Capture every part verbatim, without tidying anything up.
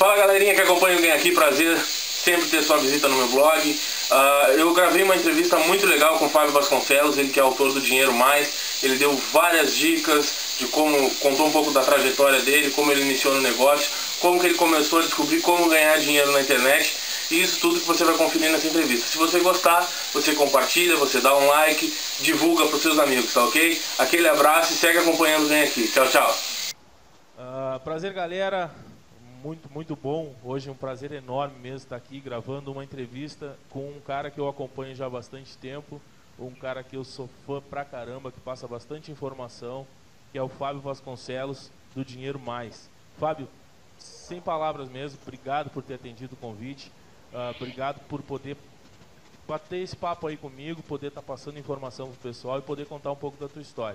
Fala galerinha que acompanha o Ganha Aqui, prazer sempre ter sua visita no meu blog. Uh, eu gravei uma entrevista muito legal com o Fábio Vasconcelos, ele que é autor do Dinheiro Mais. Ele deu várias dicas de como, contou um pouco da trajetória dele, como ele iniciou no negócio, como que ele começou a descobrir como ganhar dinheiro na internet. E isso tudo que você vai conferir nessa entrevista. Se você gostar, você compartilha, você dá um like, divulga para os seus amigos, tá ok? Aquele abraço e segue acompanhando o Ganha Aqui. Tchau, tchau. Uh, prazer, galera. Muito, muito bom. Hoje é um prazer enorme mesmo estar aqui gravando uma entrevista com um cara que eu acompanho já há bastante tempo, um cara que eu sou fã pra caramba, que passa bastante informação, que é o Fábio Vasconcelos, do Dinheiro Mais. Fábio, sem palavras mesmo, obrigado por ter atendido o convite, uh, obrigado por poder bater esse papo aí comigo, poder estar passando informação pro pessoal e poder contar um pouco da tua história.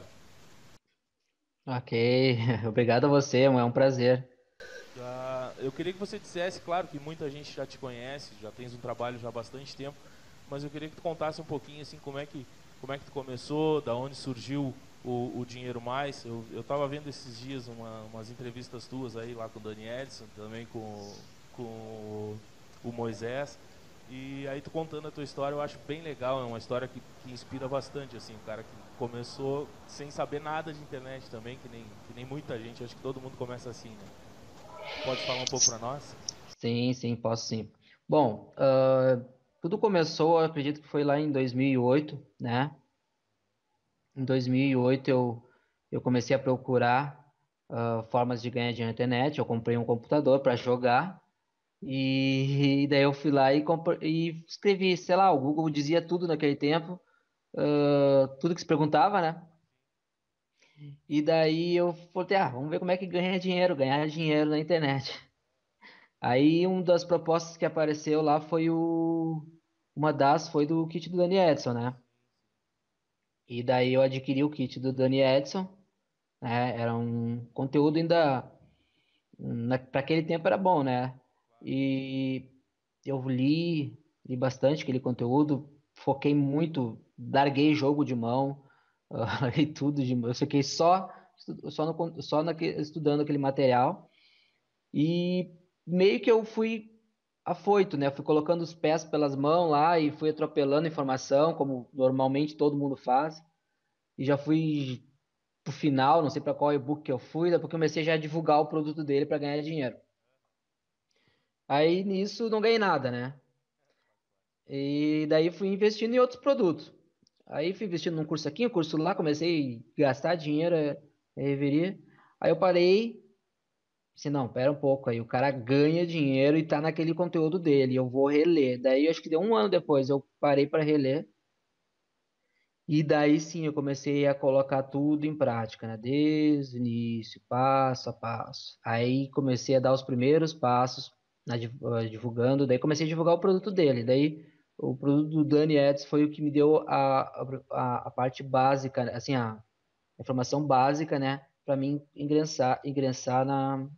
Ok, obrigado a você, é um prazer. Uh, eu queria que você dissesse, claro que muita gente já te conhece, já tens um trabalho já há bastante tempo, mas eu queria que tu contasse um pouquinho assim como é que, como é que tu começou, da onde surgiu o, o Dinheiro Mais. Eu, eu tava vendo esses dias uma, umas entrevistas tuas aí lá com o Dani Edson, também com, com o, o Moisés, e aí tu contando a tua história eu acho bem legal, é uma história que, que inspira bastante, assim, um cara que começou sem saber nada de internet também, que nem, que nem muita gente, acho que todo mundo começa assim, né? Pode falar um pouco para nós? Sim, sim, posso sim. Bom, uh, tudo começou, eu acredito que foi lá em dois mil e oito, né? Em dois mil e oito eu, eu comecei a procurar uh, formas de ganhar dinheiro na internet. Eu comprei um computador para jogar e, e daí eu fui lá e, e escrevi, sei lá, o Google dizia tudo naquele tempo, uh, tudo que se perguntava, né? E daí eu falei, ah, vamos ver como é que ganha dinheiro, ganhar dinheiro na internet. Aí uma das propostas que apareceu lá foi o. Uma das foi do kit do Danny Edson, né? E daí eu adquiri o kit do Danny Edson, né? Era um conteúdo ainda. Para aquele tempo era bom, né? E eu li, li bastante aquele conteúdo, foquei muito, larguei jogo de mão, larguei tudo de mão. Eu fiquei só, só, no, só naque, estudando aquele material. E meio que eu fui afoito, né? Fui colocando os pés pelas mãos lá e fui atropelando informação, como normalmente todo mundo faz. E já fui pro final, não sei para qual e-book que eu fui, depois comecei já a divulgar o produto dele para ganhar dinheiro. Aí nisso não ganhei nada, né? E daí fui investindo em outros produtos. Aí fui investindo num curso aqui, um curso lá, comecei a gastar dinheiro, é, é, reveria. Aí eu parei. Se não, pera um pouco aí, o cara ganha dinheiro e tá naquele conteúdo dele, eu vou reler. Daí acho que deu um ano depois, eu parei para reler. E daí sim eu comecei a colocar tudo em prática, né? Desde o início, passo a passo. Aí comecei a dar os primeiros passos na, div- eh, divulgando, daí comecei a divulgar o produto dele. Daí o produto do Dani Eds foi o que me deu a, a, a parte básica, assim, a informação básica, né? Para mim ingressar, ingressar na,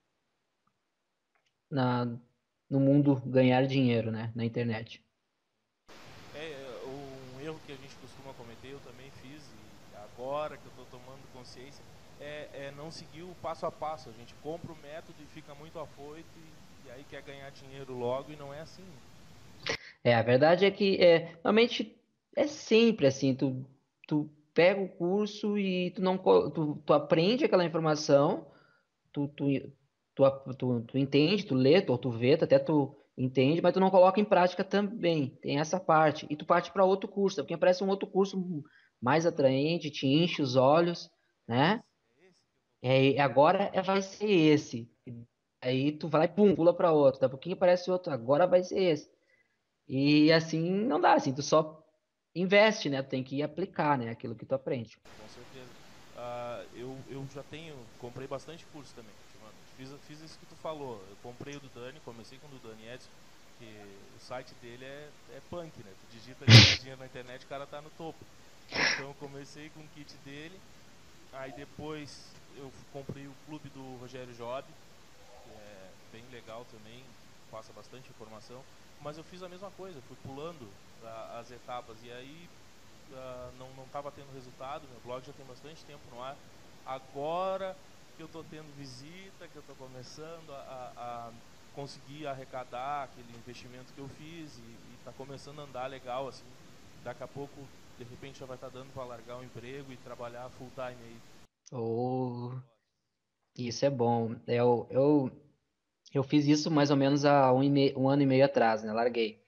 na, no mundo ganhar dinheiro, né, na internet. É, é, um erro que a gente costuma cometer, eu também fiz, e agora que eu estou tomando consciência, é, é não seguir o passo a passo. A gente compra o método e fica muito afoito, e, e aí quer ganhar dinheiro logo, e não é assim. É, a verdade é que é, realmente é sempre assim, tu, tu pega o curso e tu não co- tu, tu aprende aquela informação, tu, tu, tu, tu, tu entende, tu lê, tu, tu vê, tu até tu entende, mas tu não coloca em prática também. Tem essa parte. E tu parte para outro curso, porque aparece um outro curso mais atraente, te enche os olhos, né? É, e agora é, vai ser esse. Aí tu vai lá e pum, pula para outro. Daqui a pouquinho aparece outro, agora vai ser esse. E assim não dá, assim, tu só investe, né? Tu tem que aplicar, né? Aquilo que tu aprende. Com certeza. Ah, eu, eu já tenho, comprei bastante curso também. Fiz, fiz isso que tu falou. Eu comprei o do Dani, comecei com o do Dani Edson, que o site dele é, é punk, né? Tu digita ganhar dinheiro na internet, o cara tá no topo. Então eu comecei com o kit dele, aí depois eu comprei o clube do Rogério Job, que é bem legal também, passa bastante informação. Mas eu fiz a mesma coisa, fui pulando a, as etapas e aí uh, não não estava tendo resultado. Meu blog já tem bastante tempo no ar. Agora que eu estou tendo visita, que eu estou começando a, a, consegui arrecadar aquele investimento que eu fiz e está começando a andar legal, assim. Daqui a pouco, de repente, já vai estar dando para largar o emprego e trabalhar full time aí. Oh, isso é bom. Eu, eu, eu fiz isso mais ou menos há um, e meio, um ano e meio atrás, né? Larguei.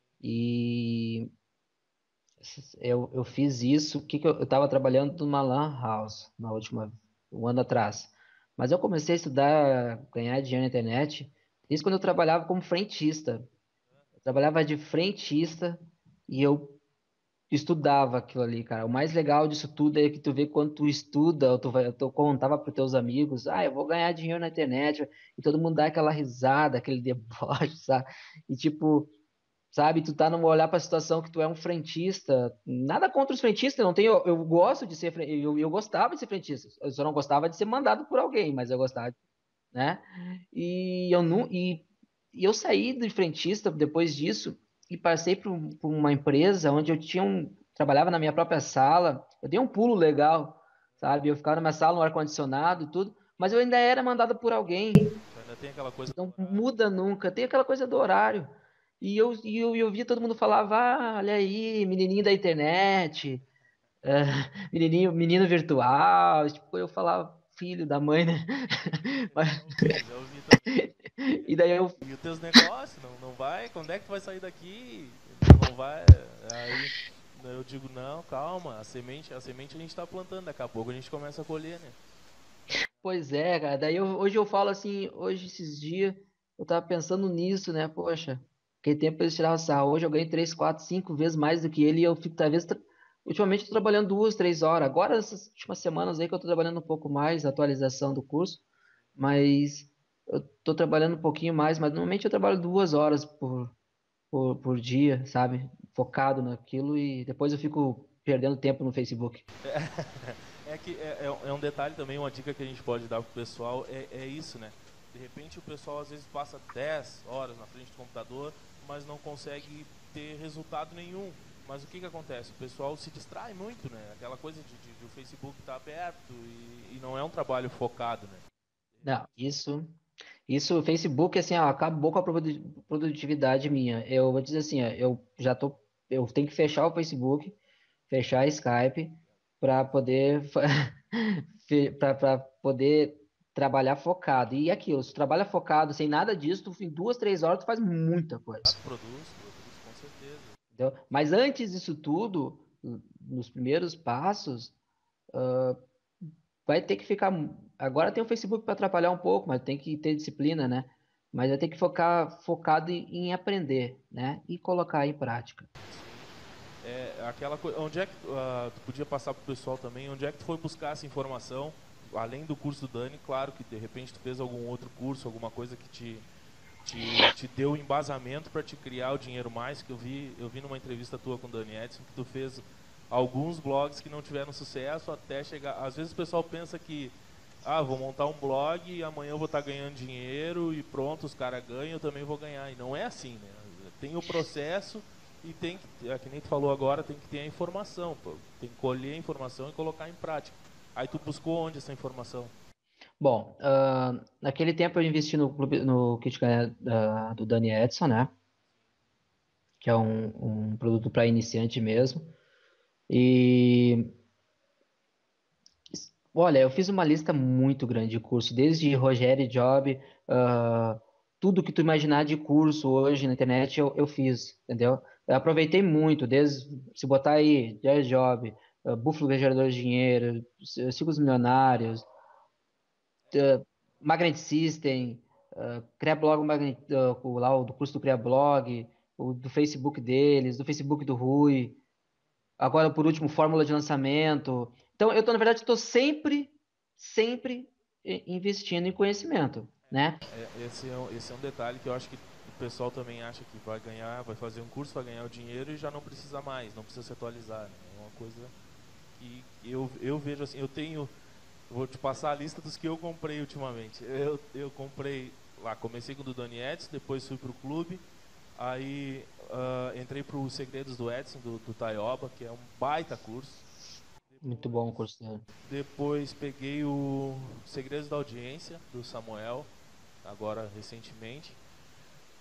E eu, eu fiz isso, que que eu, eu tava trabalhando numa lan house na última, um ano atrás. Mas eu comecei a estudar, ganhar dinheiro na internet, isso quando eu trabalhava como frentista. Eu trabalhava de frentista e eu estudava aquilo ali, cara. O mais legal disso tudo é que tu vê quando tu estuda, ou tu, vai, tu contava pros teus amigos, ah, eu vou ganhar dinheiro na internet, e todo mundo dá aquela risada, aquele deboche, sabe? E tipo, sabe, tu tá num olhar pra situação que tu é um frentista, nada contra os frentistas, não tenho, eu gosto de ser, fren- eu, eu gostava de ser frentista, eu só não gostava de ser mandado por alguém, mas eu gostava, né? E eu não, e, e eu saí de frentista depois disso e passei por, um- por uma empresa onde eu tinha um, trabalhava na minha própria sala, eu dei um pulo legal, sabe? Eu ficava na minha sala, no ar-condicionado e tudo, mas eu ainda era mandado por alguém. Ainda tem aquela coisa do Não horário. muda nunca. Tem aquela coisa do horário. E eu, e eu, eu via todo mundo falava, ah, olha aí, menininho da internet, é, menininho, menino virtual. Tipo, eu falava, filho da mãe, né? Mas- Já ouvi, já ouvi também. e daí eu, E os teus negócios, não, não vai? Quando é que tu vai sair daqui? Não, não vai. Aí eu digo, não, calma, a semente, a semente a gente tá plantando, daqui a pouco a gente começa a colher, né? pois é, cara. Daí eu, hoje eu falo assim, hoje esses dias, eu tava pensando nisso, né? Poxa, aquele tempo eles tiravam sarro. Hoje eu ganhei três, quatro, cinco vezes mais do que ele e eu fico, talvez, tra- ultimamente eu tô trabalhando duas, três horas. Agora, essas últimas semanas aí que eu tô trabalhando um pouco mais, atualização do curso, mas eu tô trabalhando um pouquinho mais, mas normalmente eu trabalho duas horas por, por, por dia, sabe? Focado naquilo e depois eu fico perdendo tempo no Facebook. É que é, é, é um detalhe também, uma dica que a gente pode dar pro pessoal é, é isso, né? De repente o pessoal às vezes passa dez horas na frente do computador, mas não consegue ter resultado nenhum. Mas o que que acontece? O pessoal se distrai muito, né? Aquela coisa de, de, de o Facebook estar aberto e, e não é um trabalho focado, né? Não, isso. Isso, o Facebook, assim, ó, acabou com a produ- produtividade minha. Eu vou dizer assim, ó, eu já tô, eu tenho que fechar o Facebook, fechar a Skype para poder, para poder trabalhar focado. E aquilo, se tu trabalha focado, sem nada disso, tu, em duas, três horas tu faz muita Ah, coisa, produz, produz, com certeza. entendeu? Mas antes disso tudo, nos primeiros passos, vai ter que ficar. Agora tem o Facebook para atrapalhar um pouco, mas tem que ter disciplina, né? Mas vai ter que focar focado em, em aprender, né? E colocar em prática. É aquela coisa, onde é que uh, tu podia passar pro pessoal também, onde é que tu foi buscar essa informação, além do curso do Dani, claro que de repente tu fez algum outro curso, alguma coisa que te, te, te deu embasamento para te criar o dinheiro mais, que eu vi, eu vi numa entrevista tua com o Dani Edson, que tu fez alguns blogs que não tiveram sucesso até chegar, às vezes o pessoal pensa que, ah, vou montar um blog e amanhã eu vou estar ganhando dinheiro e pronto, os caras ganham, eu também vou ganhar, e não é assim, né? Tem o processo e tem que, é, que nem tu falou agora, tem que ter a informação, pô. Tem que colher a informação e colocar em prática. Aí tu buscou onde essa informação? Bom, ah, naquele tempo eu investi no, clube- no kit Kaya da- do Dani Edson, né? Que é um, um produto para iniciante mesmo. E olha, eu fiz uma lista muito grande de curso, desde Rogério Job, ah, tudo que tu imaginar de curso hoje na internet eu, eu fiz, entendeu? Eu aproveitei muito, desde se botar aí Jerry Job, uh, Búfalo Gerador de Dinheiro, C- Ciclos Milionários, Magnet System, uh, Criablog, Magnet, uh, o- lá o do curso do Criablog, o do Facebook deles, do Facebook do Rui, agora por último fórmula de lançamento. Então eu tô, na verdade, estou sempre, sempre eh, investindo em conhecimento, né? É, esse, é, um- esse é um detalhe que eu acho que o pessoal também acha que vai ganhar, vai fazer um curso, vai ganhar o dinheiro e já não precisa mais, não precisa se atualizar, né? É uma coisa que eu, eu vejo assim, eu tenho, vou te passar a lista dos que eu comprei ultimamente. Eu, eu comprei lá, comecei com o do Dani Edson, depois fui pro clube, aí ah, entrei pro Segredos do Edson, do, do Taioba, que é um baita curso. Muito bom o curso dele. Depois peguei o Segredos da Audiência, do Samuel, agora recentemente.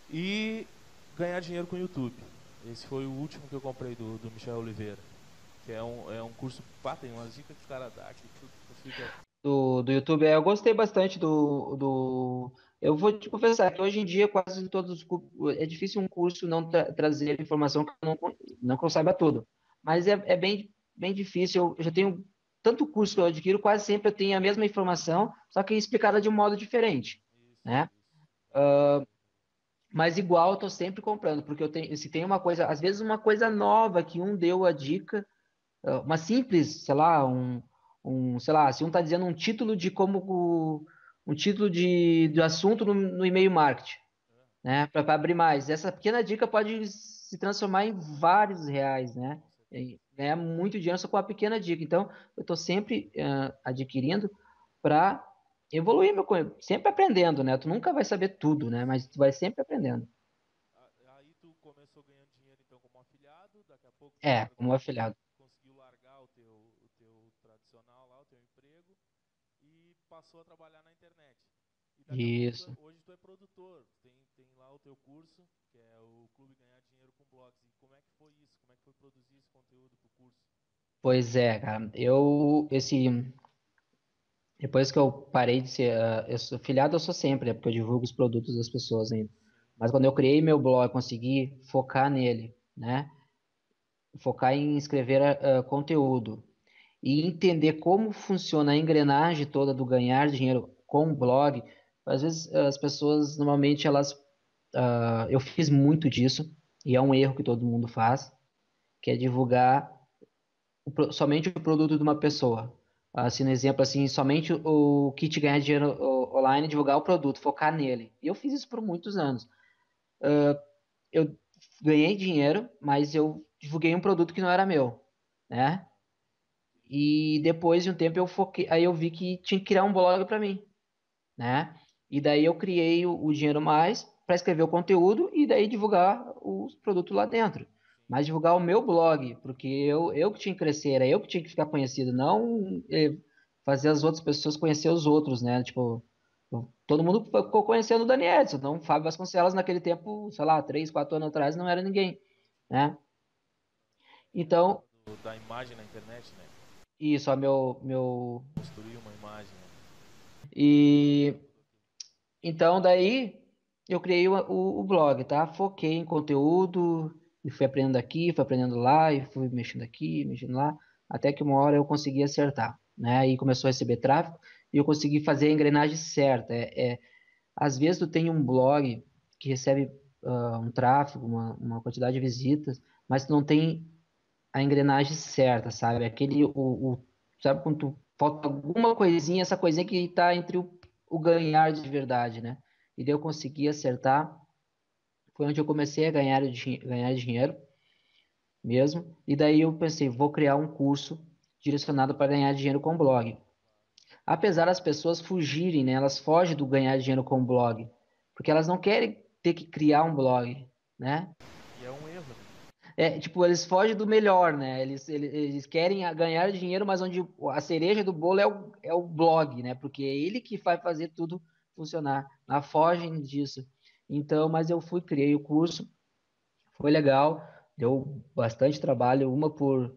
e ganhar dinheiro com o YouTube. Esse foi o último que eu comprei do, do Michel Oliveira, que é um, é um curso, pá, tem umas dicas que o cara dá que tu, tu fica... Do, do YouTube, é, eu gostei bastante do, do... Eu vou te confessar que hoje em dia quase todos os cu- é difícil um curso não tra- trazer informação que eu não, con- não que eu saiba tudo. Mas é, é bem, bem difícil. Eu já tenho tanto curso que eu adquiro, quase sempre eu tenho a mesma informação, só que explicada de um modo diferente, Isso, né? isso. É. Mas igual eu tô sempre comprando, porque eu tenho, se tem uma coisa, às vezes uma coisa nova que um deu a dica, ah, uma simples, sei lá, um, um, sei lá, se um tá dizendo um título de como o- um título de, de assunto no, no e-mail marketing, né, para abrir mais. Essa pequena dica pode se transformar em vários reais, né? Com certeza. E ganhar muito dinheiro só com uma pequena dica. Então, eu estou sempre ah, adquirindo para evoluir meu conhecimento, sempre aprendendo, né? Tu nunca vai saber tudo, né? Mas tu vai sempre aprendendo. A- Aí tu começou ganhando dinheiro então como afiliado, daqui a pouco tu É, como largou, afiliado. conseguiu largar o teu, o teu tradicional lá, o teu emprego e passou a trabalhar na internet. E daqui a pouco tu é- Isso. hoje tu é produtor, tem, tem lá o teu curso, que é o Clube Ganhar Dinheiro com Blogs. E como é que foi isso? Como é que foi produzir esse conteúdo pro curso? Pois é, cara. Eu, esse, depois que eu parei de ser, ah, eu sou afiliado, eu sou sempre, né? Porque eu divulgo os produtos das pessoas ainda. Sim, Mas quando eu criei meu blog, consegui focar nele, né? Focar em escrever ah, conteúdo e entender como funciona a engrenagem toda do ganhar dinheiro com o blog. Às vezes as pessoas normalmente elas, ah, eu fiz muito disso e é um erro que todo mundo faz, que é divulgar o pro- somente o produto de uma pessoa. Assim, no exemplo, assim, somente o kit ganhar dinheiro o- online, divulgar o produto, focar nele. E eu fiz isso por muitos anos. Eu ganhei dinheiro, mas eu divulguei um produto que não era meu, né? E depois de um tempo eu foquei, aí eu vi que tinha que criar um blog para mim, né? E daí eu criei o, o Dinheiro Mais para escrever o conteúdo e daí divulgar os produtos lá dentro. sim. Mas divulgar o meu blog, porque eu, eu que tinha que crescer, era eu que tinha que ficar conhecido, não eh, fazer as outras pessoas conhecer os outros, né? Tipo, eu- todo mundo ficou conhecendo o Dani Edson, então o Fábio Vasconcelos naquele tempo, sei lá, três, quatro anos atrás não era ninguém, né? É aquela Então, história do- da imagem na internet, né? isso, ó, meu, meu... Construir uma imagem, né? E então, daí eu criei o, o- o blog, tá? Foquei em conteúdo e fui aprendendo aqui, fui aprendendo lá, e fui mexendo aqui, mexendo lá, até que uma hora eu consegui acertar, né? Aí começou a receber tráfego e eu consegui fazer a engrenagem certa. É, é, às vezes tu tem um blog que recebe ah, um tráfego, uma, uma quantidade de visitas, mas tu não tem a engrenagem certa, sabe? Aquele, o, o- sabe quando tu falta alguma coisinha, essa coisinha que tá entre o, o ganhar de verdade, né? E daí eu consegui acertar, foi onde eu comecei a ganhar, o din- ganhar dinheiro mesmo, e daí eu pensei, vou criar um curso direcionado para ganhar dinheiro com blog. Apesar das pessoas fugirem, né? Elas fogem do ganhar dinheiro com blog, porque elas não querem ter que criar um blog, né? E é um erro, né? É, tipo, eles fogem do melhor, né? Eles, eles, eles querem a- ganhar dinheiro, mas onde a cereja do bolo é o, é o blog, né? Porque é ele que vai fazer tudo funcionar. Mas fogem disso. Então, mas eu fui, criei o curso, foi legal, deu bastante trabalho, uma por,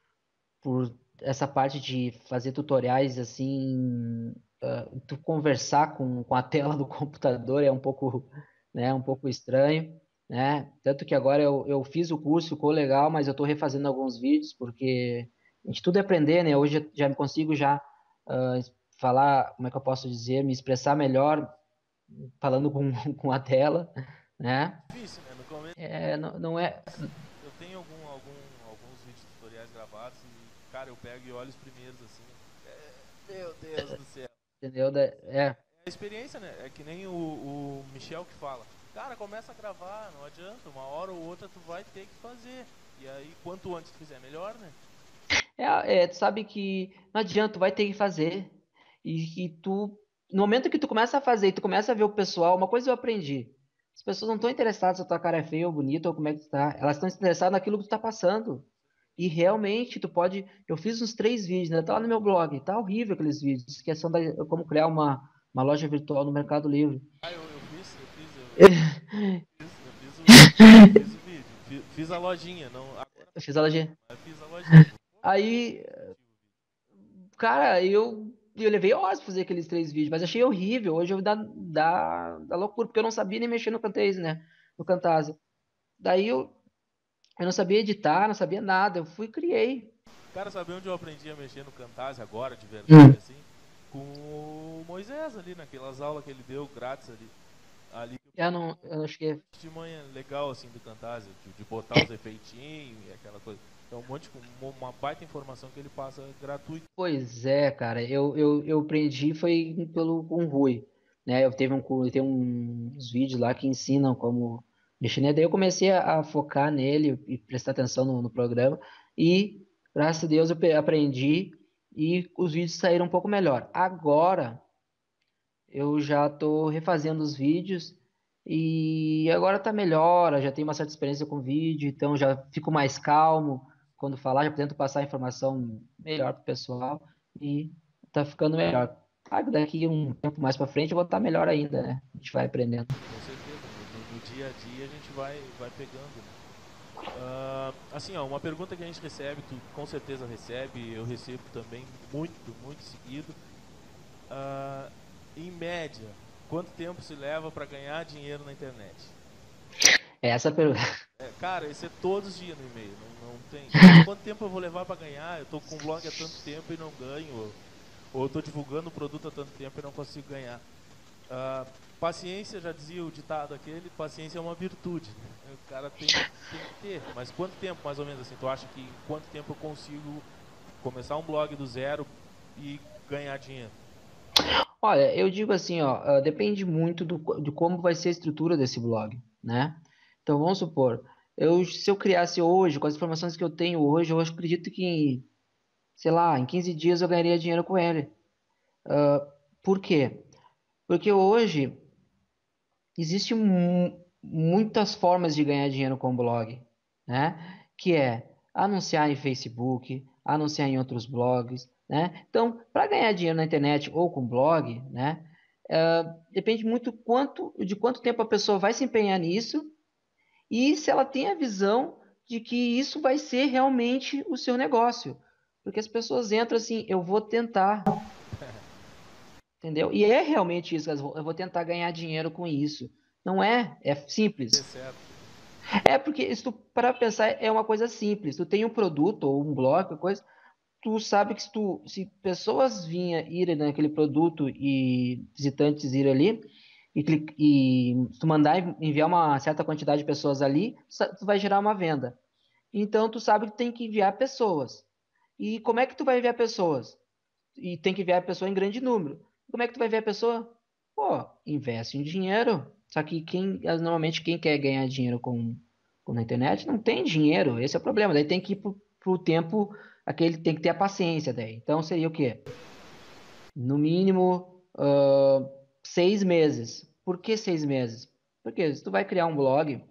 por essa parte de fazer tutoriais assim, ah, tu conversar com, com a tela do computador é um pouco, né, um pouco estranho, né? Tanto que agora eu, eu fiz o curso, ficou legal, mas eu estou refazendo alguns vídeos porque a gente tudo é aprender, né? Hoje eu já me consigo já ah, falar, como é que eu posso dizer, me expressar melhor falando com, com a tela, né? Difícil, né? No começo É, não, não é, eu tenho algum, algum, alguns vídeos tutoriais gravados e, cara, eu pego e olho os primeiros assim. É, meu Deus do céu. entendeu? Da- Mas É, é, é a experiência, né? É que nem o, o Michel que fala. Cara, começa a gravar, não adianta. Uma hora ou outra tu vai ter que fazer. E aí, quanto antes tu fizer, melhor, né? É, é, tu sabe que não adianta, tu vai ter que fazer. E que tu, no momento que tu começa a fazer e tu começa a ver o pessoal, uma coisa eu aprendi. As pessoas não estão interessadas se a tua cara é feia ou bonita ou como é que tu tá. Elas estão interessadas naquilo que tu tá passando. E realmente tu pode. Eu fiz uns três vídeos, né? Tá lá no meu blog. Tá horrível aqueles vídeos. Que são da, como criar uma, uma loja virtual no Mercado Livre. Ah, eu, eu fiz, eu fiz, eu, eu fiz. fez a lojinha, não, agora Eu fiz a lojinha. eu fiz a lojinha. Aí, cara, eu, eu levei horas pra fazer aqueles três vídeos, mas achei horrível. Hoje eu dá, dá, dá loucura, porque eu não sabia nem mexer no Camtasia, né? No Camtasia. Daí eu, eu não sabia editar, não sabia nada. Eu fui e criei. Cara, sabe onde eu aprendi a mexer no Camtasia agora, de verdade, Hum. assim? Com o Moisés ali, naquelas aulas que ele deu grátis ali. Ali que Eu não, eu não cheguei. de manhã legal assim do Camtasia, de, de botar os efeitinhos e aquela coisa. É um monte de uma baita informação que ele passa gratuito. Pois é, cara, eu, eu, eu aprendi foi pelo com o Rui, né? Eu teve um, cu- tem uns vídeos lá que ensinam como mexer, né? Daí eu comecei a, a focar nele e prestar atenção no, no programa e, graças a Deus, eu pe- aprendi e os vídeos saíram um pouco melhor. Agora eu já tô refazendo os vídeos e agora tá melhor, eu já tenho uma certa experiência com vídeo, então já fico mais calmo quando falar, já tento passar a informação melhor pro pessoal e tá ficando melhor. Claro que daqui um tempo mais pra frente eu vou estar melhor ainda, né? A gente vai aprendendo. Com certeza, no, no- no dia a dia a gente vai, vai pegando. Né? Ah, assim, ó, uma pergunta que a gente recebe, tu com certeza recebe, eu recebo também muito, muito seguido. Ah, em média, quanto tempo se leva para ganhar dinheiro na internet? Essa pergunta. É, cara, isso é todos os dias no e-mail, não, não tem. Pô, quanto tempo eu vou levar para ganhar? Eu tô com um blog há tanto tempo e não ganho. Ou, ou eu tô divulgando o produto há tanto tempo e não consigo ganhar. Ah, paciência, já dizia o ditado aquele, paciência é uma virtude. Né? O cara tem, tem que ter. Mas quanto tempo, mais ou menos assim, tu acha que em quanto tempo eu consigo começar um blog do zero e ganhar dinheiro? Olha, eu digo assim, ó, ah, depende muito do, co- de como vai ser a estrutura desse blog, né? Então vamos supor, eu, se eu criasse hoje, com as informações que eu tenho hoje, eu acredito que sei lá, em quinze dias eu ganharia dinheiro com ele. Por quê? Porque hoje existe mu- muitas formas de ganhar dinheiro com blog, né? Que é anunciar em Facebook, anunciar em outros blogs, né? Então, para ganhar dinheiro na internet ou com blog, né? eh, depende muito quanto, de quanto tempo a pessoa vai se empenhar nisso e se ela tem a visão de que isso vai ser realmente o seu negócio. Porque as pessoas entram assim, eu vou tentar, entendeu? E é realmente isso, elas vão- eu vou tentar ganhar dinheiro com isso. Não é, é É simples. certo. É porque se tu para pensar é uma coisa simples. Tu tem um produto ou um blog, coisa, tu sabe que se tu, se pessoas vinham irem naquele produto e visitantes irem ali e, cli- e se tu mandar enviar uma certa quantidade de pessoas ali, sa- tu vai gerar uma venda. Então tu sabe que tem que enviar pessoas. E como é que tu vai enviar pessoas? E tem que enviar a pessoa em grande número. Como é que tu vai ver a pessoa? Pô, investe em dinheiro. Só que quem, normalmente quem quer ganhar dinheiro com, com na internet não tem dinheiro. Esse é o problema. Daí tem que ir pro, pro tempo, aquele tem que ter a paciência daí. Então seria o quê? No mínimo ah, seis meses. Por que seis meses? Porque se tu vai criar um blog,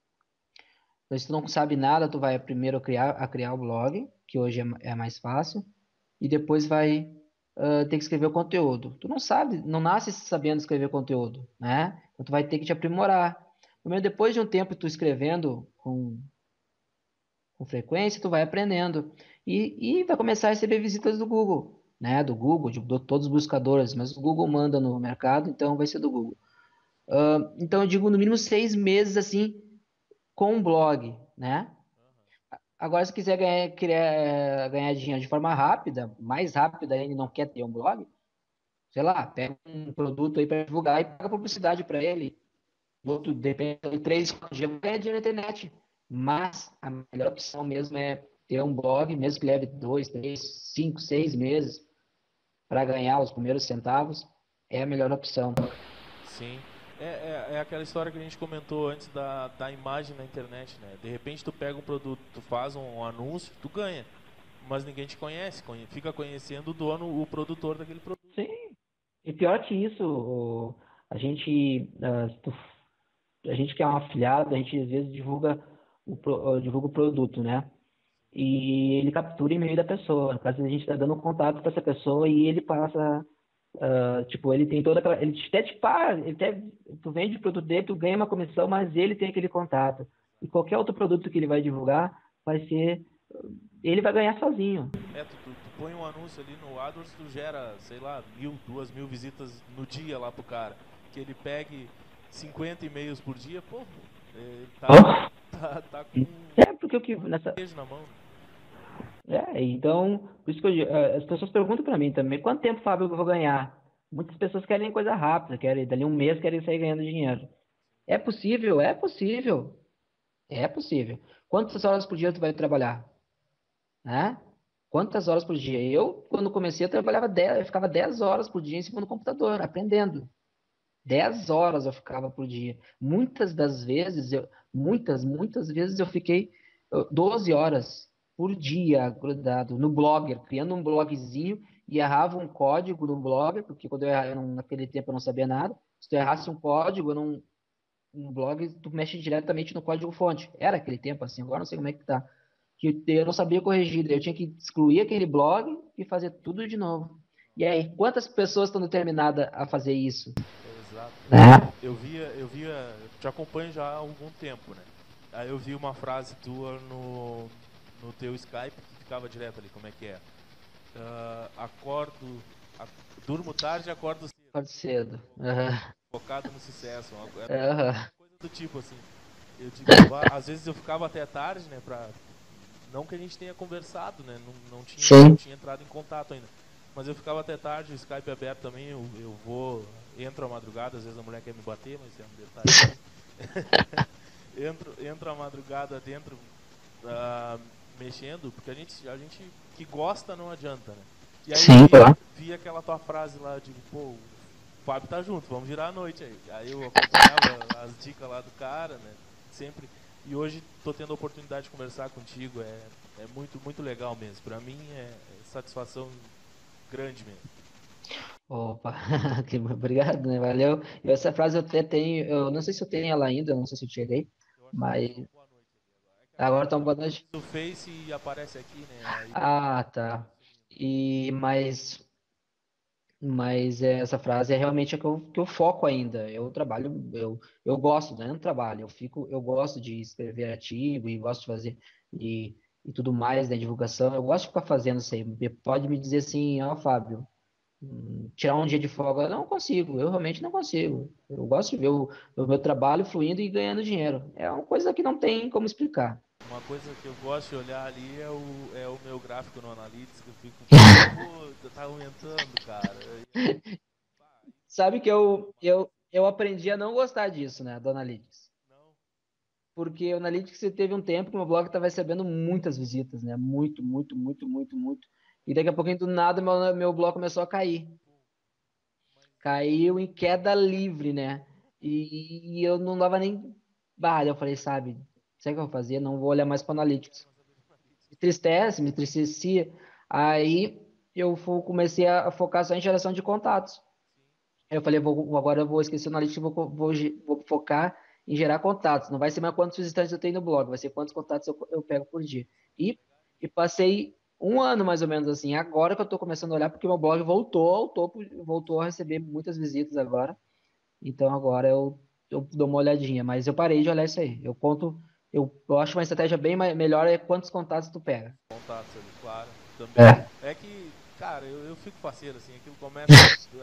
se tu não sabe nada, tu vai primeiro criar, a criar o blog, que hoje é, é mais fácil, e depois vai ah, ter que escrever o conteúdo. Tu não sabe, não nasce sabendo escrever conteúdo, né? Então tu vai ter que te aprimorar. Primeiro, depois de um tempo tu escrevendo com, com frequência, tu vai aprendendo. E, e vai começar a receber visitas do Google, né? Do Google, de, de todos os buscadores, mas o Google manda no mercado, então vai ser do Google. Ah, então eu digo no mínimo seis meses assim com um blog, né? Agora, se quiser ganhar, criar, ganhar dinheiro de forma rápida, mais rápida ainda, e não quer ter um blog, sei lá, pega um produto aí para divulgar e paga publicidade para ele. Outro, depende de três, quatro dias, ganha dinheiro na internet. Mas a melhor opção mesmo é ter um blog, mesmo que leve dois, três, cinco, seis meses para ganhar os primeiros centavos, é a melhor opção. Sim. É, é, é aquela história que a gente comentou antes da, da imagem na internet, né? De repente tu pega um produto, tu faz um anúncio, tu ganha. Mas ninguém te conhece, conhe- fica conhecendo o dono, o produtor daquele produto. Sim. E pior que isso, o- a gente, ah, se tu a gente que é um afiliado, a gente às vezes divulga o, pro- divulga o produto, né? E ele captura o e-mail da pessoa. No caso, a gente está dando um contato para essa pessoa e ele passa, ah, tipo, ele tem toda aquela. Ele até te paga, ele até, tu vende o produto dele, tu ganha uma comissão, mas ele tem aquele contato. e qualquer outro produto que ele vai divulgar vai ser, ele vai ganhar sozinho. É, tu, tu, tu põe um anúncio ali no AdWords, tu gera, sei lá, mil, duas mil visitas no dia lá pro cara. Que ele pegue cinquenta e-mails por dia, pô, é, tá, tá, tá com um É, porque o que nessa beijo na mão. É, então, por isso que eu digo, eh, as pessoas perguntam para mim também, quanto tempo, Fábio, eu vou ganhar? Muitas pessoas querem coisa rápida, querem, dali um mês querem sair ganhando dinheiro. É possível? É possível. É possível. Quantas horas por dia tu vai trabalhar? Né? Quantas horas por dia? Eu, quando comecei, eu trabalhava dez, eu ficava dez horas por dia em cima do computador, aprendendo. Dez horas eu ficava por dia. Muitas das vezes, eu, muitas, muitas vezes eu fiquei uh, doze horas por dia grudado no Blogger, criando um blogzinho e errava um código no Blogger, porque quando eu, erra- eu não- naquele tempo eu não sabia nada. Se tu errasse um código num um blog, tu mexe diretamente no código-fonte. Era aquele tempo assim, agora não sei como é que tá. Que eu não sabia corrigir, daí eu tinha que excluir aquele blog e fazer tudo de novo. E aí, quantas pessoas estão determinadas a fazer isso? Exato. Né? Eu via, eu via, te acompanho já há algum tempo, né? Aí eu vi uma frase tua no, no teu Skype que ficava direto ali, como é que é? Ah, acordo, ac- durmo tarde e acordo cedo, Pode cedo. Aham. focado no sucesso, uma, era Aham. uma coisa do tipo assim. Eu digo, "Bah", às vezes eu ficava até tarde, né, pra, não que a gente tenha conversado, né, não, não tinha, não Sim. tinha entrado em contato ainda, mas eu ficava até tarde, o Skype aberto também, eu, eu vou, entro à madrugada, às vezes a mulher quer me bater, mas é um detalhe. entro, entro à madrugada dentro, ah, mexendo, porque a gente, a gente que gosta não adianta, né? E aí eu Sim, via, claro. via aquela tua frase lá, eu digo, pô, o Fábio tá junto, vamos virar a noite aí. Aí eu acompanhava as dicas lá do cara, né? Sempre. E hoje tô tendo a oportunidade de conversar contigo, é, é muito, muito legal mesmo. Pra mim é, é satisfação grande mesmo. Opa, que obrigado, né? Valeu. E essa frase eu até tenho, eu não sei se eu tenho ela ainda, eu não sei se eu tirei, Eu acho que tá mas uma boa noite ali agora. É que agora agora eu tá tô uma boa noite. no Face e aparece aqui, né? Aí Ah, aperta tá. o sininho. E mas Mas é, essa frase é realmente a que eu, que eu foco ainda. Eu trabalho, eu, eu gosto, né? Eu não trabalho, eu fico, eu gosto de escrever artigo e gosto de fazer e, e tudo mais, né? Divulgação. Eu gosto de ficar fazendo isso aí. Me- Pode me dizer assim, ó, Fábio, hum, tirar um dia de folga. Eu não consigo, eu realmente não consigo. Eu gosto de ver o, o meu trabalho fluindo e ganhando dinheiro. É uma coisa que não tem como explicar. Uma coisa que eu gosto de olhar ali é o, é o meu gráfico no Analytics, que eu fico vendo, pô, tá aumentando, cara. E aí, pá, Sabe que isso eu, é uma eu, eu aprendi a não gostar disso, né, do Analytics. não. Porque o Analytics teve um tempo que o meu blog estava recebendo muitas visitas, né? Muito, muito, muito, muito, muito. E daqui a pouquinho, do nada, meu, meu blog começou a cair. Mas Caiu em queda livre, né? E, e eu não dava nem. Bah, eu falei, sabe, sabe o que eu vou fazer? Não vou olhar mais para o não quero Analytics. mais saber de Me Analytics. tristece, me entristecia. Aí eu fo- comecei a focar só em geração de contatos. Sim, Aí eu falei, vou, agora eu vou esquecer o Analytics e vou, vou, vou focar em gerar contatos. Não vai ser mais quantos visitantes eu tenho no blog, vai ser quantos contatos eu, eu pego por dia. E, e passei um ano mais ou menos assim, agora que eu estou começando a olhar, porque meu blog voltou ao topo, voltou a receber muitas visitas agora. Então agora eu, eu dou uma olhadinha, mas eu parei de olhar isso aí. Eu conto, eu, eu acho uma estratégia bem mai- melhor é quantos contatos tu pega. contatos ali, claro, também. É. É que, cara, eu, eu fico faceiro, assim, aquilo começa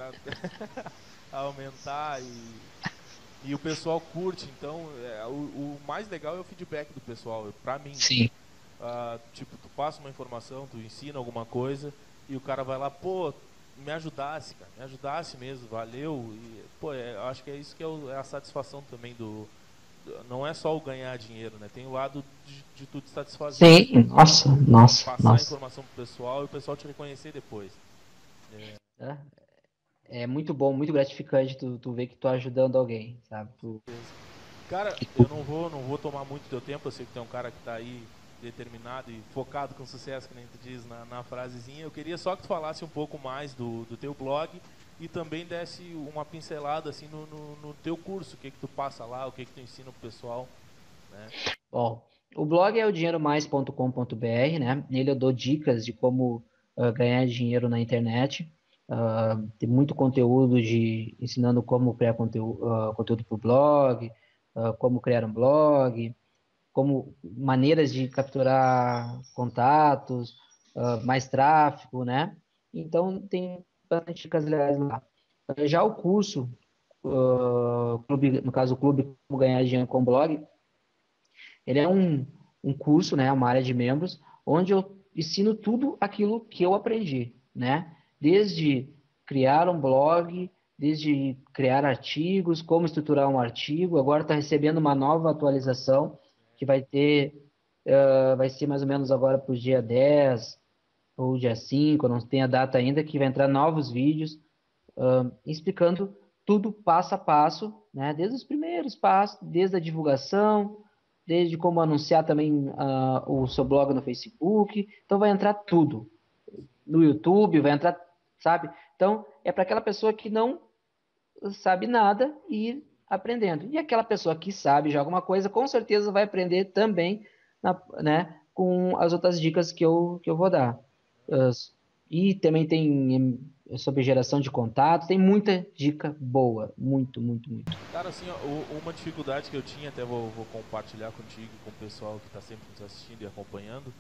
a, a aumentar e, e o pessoal curte, então é, o, o mais legal é o feedback do pessoal, pra mim, né? Sim. Ah, tipo, tu passa uma informação, tu ensina alguma coisa e o cara vai lá, pô, me ajudasse, cara, me ajudasse mesmo, valeu. E, pô, é, eu acho que é isso que é, o- é a satisfação também do, do- não é só o ganhar dinheiro, né? Tem o lado de, de tu te satisfazer, Sim, nossa, nossa, passar a nossa. informação pro pessoal e o pessoal te reconhecer depois. É, É. É muito bom, muito gratificante tu, tu ver que tu tá ajudando alguém, sabe? com Tu, certeza. Cara, que tu... eu não vou, não vou tomar muito teu tempo. Eu sei que tem um cara que está aí determinado e focado com sucesso, que nem tu diz na, na frasezinha. Eu queria só que tu falasse um pouco mais do, do teu blog e também desse uma pincelada assim no, no, no teu curso, o que que tu passa lá, o que que tu ensina pro pessoal, né? Bom, o blog é o dinheiro mais ponto com ponto br, né? Nele eu dou dicas de como ah, ganhar dinheiro na internet. Ah, tem muito conteúdo de ensinando como criar conteúdo, conteúdo para o blog, ah, como criar um blog, como maneiras de capturar contatos, uh, mais tráfego, né? Então, tem bastante dicas legais lá. Já o curso, uh, clube, no caso, o Clube Como Ganhar Dinheiro com Blog, ele é um, um curso, né, uma área de membros, onde eu ensino tudo aquilo que eu aprendi, né? Desde criar um blog, desde criar artigos, como estruturar um artigo. Agora está recebendo uma nova atualização, que vai ter, uh, vai ser mais ou menos agora para o dia dez ou dia cinco, não tem a data ainda, que vai entrar novos vídeos, uh, explicando tudo passo a passo, né? Desde os primeiros passos, desde a divulgação, desde como anunciar também uh, o seu blog no Facebook. Então vai entrar tudo. No YouTube, vai entrar, sabe? Então é para aquela pessoa que não sabe nada e ir aprendendo. E aquela pessoa que sabe já alguma coisa, com certeza vai aprender também, na, né, com as outras dicas que eu, que eu vou dar. Uh, e também tem sobre geração de contato, tem muita dica boa, muito, muito, muito. Cara, assim, ó, uma dificuldade que eu tinha, até vou, vou compartilhar contigo e com o pessoal que está sempre nos assistindo e acompanhando,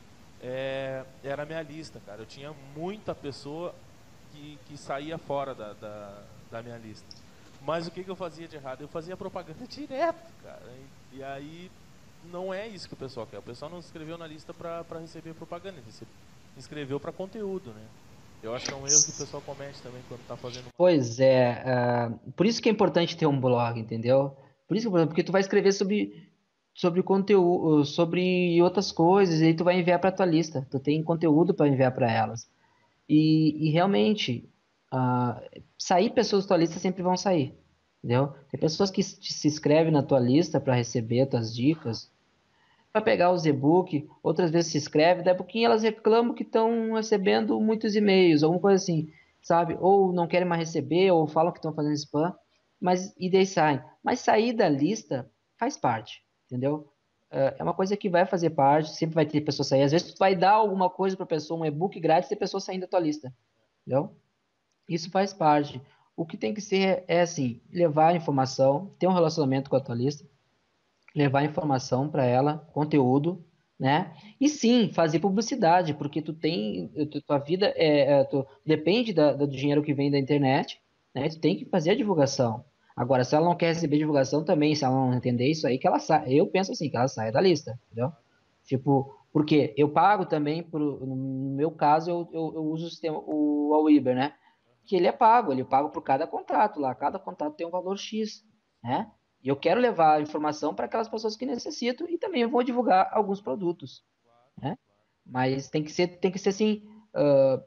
é, era a minha lista, cara. Eu tinha muita pessoa que, que saía fora da, da, da minha lista. Mas o que, que eu fazia de errado? Eu fazia propaganda direto, cara. E, e aí não é isso que o pessoal quer. O pessoal não se inscreveu na lista para receber propaganda, ele se inscreveu para conteúdo, né? Eu acho que é um erro que o pessoal comete também quando está fazendo. Pois é, uh, por isso que é importante ter um blog, entendeu? Por isso que, porque tu vai escrever sobre sobre conteúdo, sobre outras coisas, e aí tu vai enviar para tua lista. Tu tem conteúdo para enviar para elas. E, e realmente, uh, sair pessoas da tua lista sempre vão sair, entendeu? Tem pessoas que se inscrevem na tua lista para receber tuas dicas, para pegar os e-book, outras vezes se inscrevem, daí a pouquinho elas reclamam que estão recebendo muitos e-mails, alguma coisa assim, sabe? Ou não querem mais receber, ou falam que estão fazendo spam, mas e daí saem. Mas sair da lista faz parte, entendeu? É uma coisa que vai fazer parte, sempre vai ter pessoa sair. Às vezes tu vai dar alguma coisa para pessoa, um e-book grátis, e tem pessoa saindo da tua lista, entendeu? Isso faz parte. O que tem que ser é assim, levar a informação, ter um relacionamento com a tua lista, levar informação para ela, conteúdo, né? E sim, fazer publicidade, porque tu tem, tu, tua vida é, é tu, depende da, do dinheiro que vem da internet, né? Tu tem que fazer a divulgação. Agora, se ela não quer receber divulgação também, se ela não entender isso aí, que ela sai. Eu penso assim, que ela saia da lista, entendeu? Tipo, porque eu pago também, por, no meu caso, eu, eu, eu uso o sistema, o Aweber, né? Que ele é pago, ele é pago por cada contrato lá, cada contrato tem um valor X, né? E eu quero levar a informação para aquelas pessoas que necessitam e também eu vou divulgar alguns produtos, né? Mas tem que ser, tem que ser assim, uh,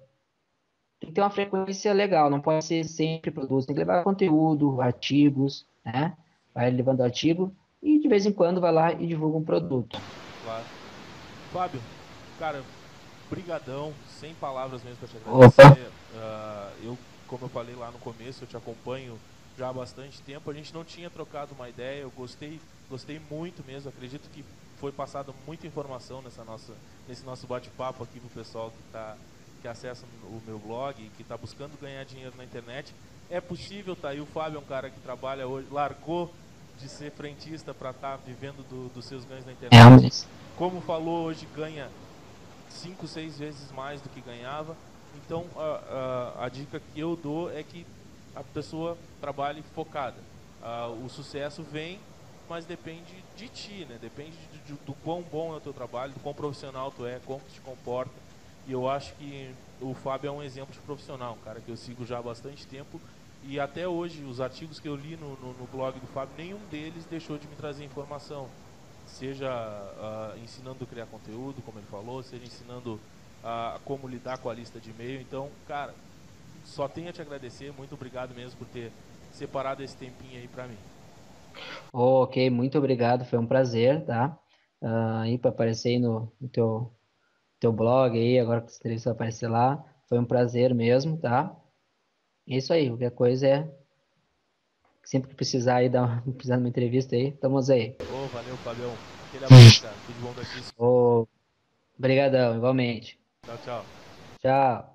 tem que ter uma frequência legal, não pode ser sempre produto, tem que levar conteúdo, artigos, né? Vai levando artigo e de vez em quando vai lá e divulga um produto. Claro. Fábio, cara, brigadão, sem palavras mesmo para te agradecer. Uh, eu, como eu falei lá no começo, eu te acompanho já há bastante tempo. A gente não tinha trocado uma ideia, eu gostei, gostei muito mesmo. Acredito que foi passada muita informação nessa nossa, nesse nosso bate-papo aqui pro pessoal que, tá, que acessa o meu blog e que está buscando ganhar dinheiro na internet. É possível, tá aí. O Fábio é um cara que trabalha hoje, largou de ser frentista para estar tá vivendo do, dos seus ganhos na internet. É, mas... Como falou, hoje ganha cinco, seis vezes mais do que ganhava. Então a, a, a dica que eu dou é que a pessoa trabalhe focada. Uh, o sucesso vem, mas depende de ti, né? Depende de, de, do quão bom é o teu trabalho, do quão profissional tu é, como tu te comporta. E eu acho que o Fábio é um exemplo de profissional, um cara que eu sigo já há bastante tempo. E até hoje, os artigos que eu li no, no, no blog do Fábio, nenhum deles deixou de me trazer informação. Seja uh, ensinando a criar conteúdo, como ele falou, seja ensinando uh, como lidar com a lista de e-mail. Então, cara, só tenho a te agradecer. Muito obrigado mesmo por ter separado esse tempinho aí pra mim. Oh, ok, muito obrigado. Foi um prazer, tá? Uh, aí para aparecer aí no, no teu, teu blog aí, agora que você vai aparecer lá. Foi um prazer mesmo, tá? É isso aí, qualquer coisa é... Sempre que precisar aí, dar uma, precisar de uma entrevista aí, estamos aí. Ô, oh, valeu, Fabião. Aquele abraço, cara. Tudo bom daqui. Ô, oh, brigadão, igualmente. Tchau, tchau. Tchau.